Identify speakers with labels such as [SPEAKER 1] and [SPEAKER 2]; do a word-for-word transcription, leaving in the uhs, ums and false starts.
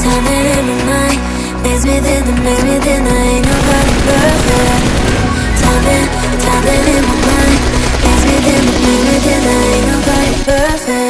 [SPEAKER 1] Something in my mind makes me think that, makes me think that ain't nobody perfect. Something, something in my mind makes me think that, makes me think that ain't nobody perfect.